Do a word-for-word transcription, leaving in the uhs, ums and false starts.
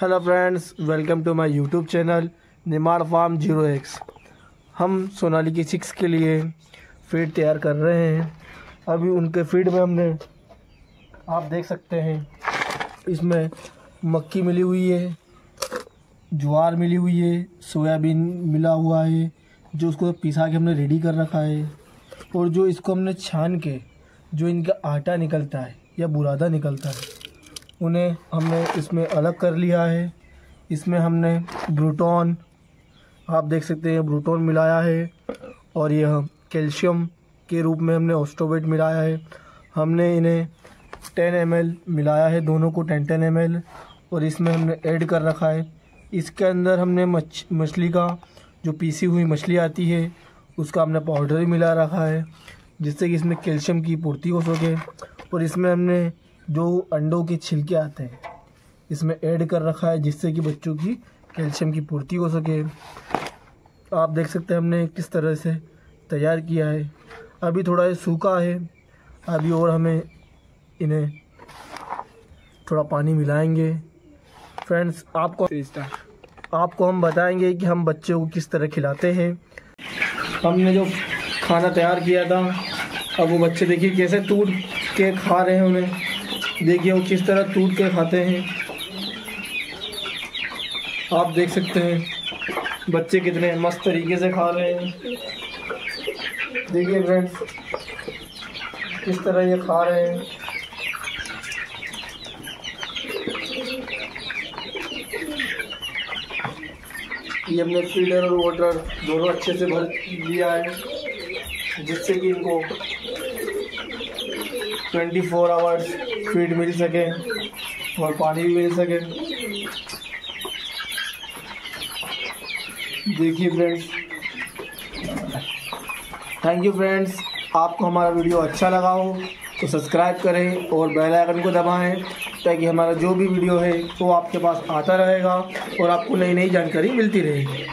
Hello friends, welcome to my YouTube channel Nimar farm zero X. हम Sonalika chicks के लिए feed तैयार कर रहे हैं। अभी उनके फीड में हमने, आप देख सकते हैं, इसमें मक्की मिली हुई है, ज्वार मिली हुई है, सोयाबीन मिला हुआ है, जो उसको पिसा के हमने रेडी कर रखा है। और जो इसको हमने छान के जो इनका आटा निकलता है या बुरादा निकलता है, उन्हें हमने इसमें अलग कर लिया है। इसमें हमने ब्रूटॉन, आप देख सकते हैं, ब्रूटॉन मिलाया है और यह कैल्शियम के रूप में हमने ऑस्टोबेट मिलाया है। हमने इन्हें टेन एम एल मिलाया है, दोनों को टेन टेन एम एल, और इसमें हमने ऐड कर रखा है। इसके अंदर हमने मछ मछली का जो पीसी हुई मछली आती है उसका हमने पाउडर भी मिला रखा है, जिससे कि इसमें कैल्शियम की पूर्ति हो सके। और इसमें हमने जो अंडों के छिलके आते हैं इसमें ऐड कर रखा है, जिससे कि बच्चों की कैल्शियम की पूर्ति हो सके। आप देख सकते हैं हमने किस तरह से तैयार किया है। अभी थोड़ा ये सूखा है, अभी और हमें इन्हें थोड़ा पानी मिलाएंगे। फ्रेंड्स, आपको आपको हम बताएंगे कि हम बच्चों को किस तरह खिलाते हैं। हमने जो खाना तैयार किया था, अब वो बच्चे देखिए कैसे टूट के खा रहे हैं। उन्हें देखिए वो किस तरह टूट के खाते हैं। आप देख सकते हैं बच्चे कितने मस्त तरीके से खा रहे हैं। देखिए फ्रेंड्स किस तरह ये खा रहे हैं। ये हमने फीडर और वाटर दोनों अच्छे से भर लिया है, जिससे कि इनको चौबीस आवर्स फीड मिल सके और पानी भी मिल सके। देखिए फ्रेंड्स, थैंक यू फ्रेंड्स। आपको हमारा वीडियो अच्छा लगा हो तो सब्सक्राइब करें और बेल आइकन को दबाएं, ताकि हमारा जो भी वीडियो है वो आपके पास आता रहेगा और आपको नई नई जानकारी मिलती रहेगी।